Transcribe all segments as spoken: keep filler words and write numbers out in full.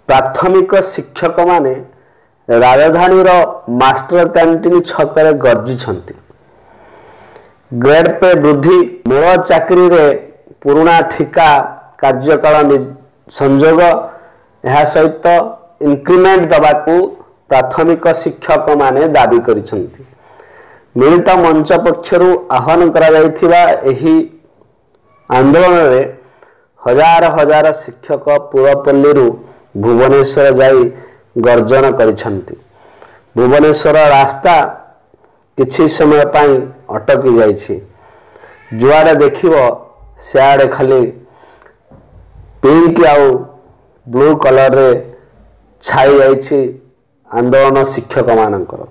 प्राथमिक शिक्षक माने राजधानी रो मास्टर कैंटीन छकरे गर्जुछंती। ग्रेड पे वृद्धि, मूल चाकरी रे पुराना ठिका कार्यकाल संजोग, यह सहित इंक्रीमेंट दबाकू प्राथमिक शिक्षक माने दाबी करिसंती। मिलित मंच पक्षरु आह्वान करा जायथिबा एही आंदोलन रे हजार हजार शिक्षक पुरपल्ली भुवनेश्वर जाई गर्जन करिसंती। भुवनेश्वर रास्ता किछि समय पाई अटकी जाइछि। जुआड़े देखिबो सियाड़े खाली पिंक आउ ब्लू कलर रे छाई जाइछि आंदोलन शिक्षक मानकर।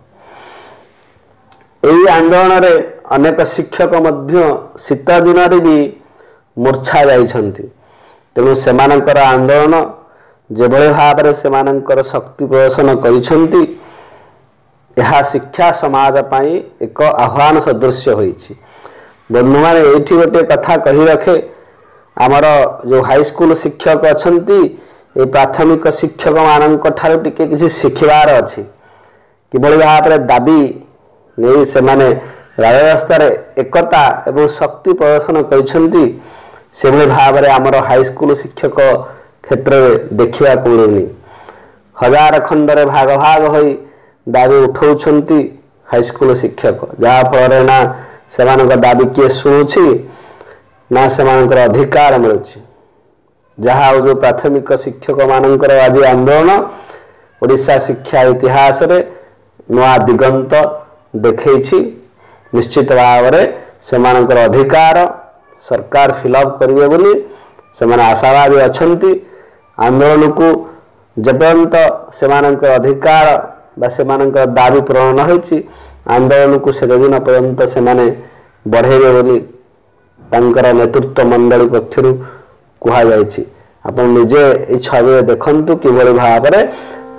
एही आंदोलन रे अनेक शिक्षक मध्य शीत दिन रे भी मूर्छा जाइछंती। तेणु सेमानकर आंदोलन जेभଳି भाव सेमानकर शक्ति प्रदर्शन करिछंती, यह शिक्षा समाज पाई एक आह्वान सदृश होइछि। बंधु माने एठी गोटे कथा कहि रखे, आमर जो हाई स्कूल शिक्षक अछंती ए प्राथमिक शिक्षक मानक ठारू टिके किछि शिखिबार अछि। किभଳି भाव दाबी नहीं से माने राजरास्ता रे एकता एवं शक्ति प्रदर्शन करिछंती, से भଳି भाव आमर हाई स्कूल शिक्षक क्षेत्र में देखा मिलूनी। हजार खंडरे भाग भाग होई दाबी उठाउछंती हाई स्कूल शिक्षक, जहाँ फल ना से दाबी किए शुणुछि ना से अधिकार मिलुछि। जहाँ जो प्राथमिक शिक्षक मानकर आज आंदोलन ओडिशा शिक्षा इतिहास रे नुआ दिगंत देखैछि। निश्चित भाव से अधिकार सरकार फिलअप करिवे बोली से आशावादी अछंती। आंदोलन को जपर्यंत से अधिकार बा से दाबी पूरण न होइछि, आंदोलन को से दिन पर्यंत से बढ़ेबे बोली तांकर नेतृत्व मंडली पक्षरु कुहा जाइछि। आपण निजे ए छवि देखंतु किभଳି भाबरे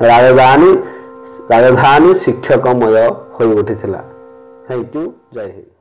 राजधानी राजधानी शिक्षकमय होई उठिथिला। Thank you. जय हिंद।